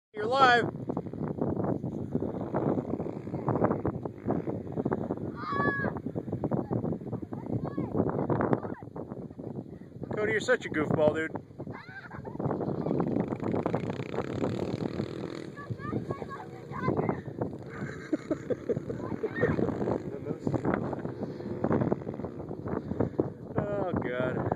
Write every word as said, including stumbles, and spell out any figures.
You're live. Cody, you're such a goofball, dude. Oh, God.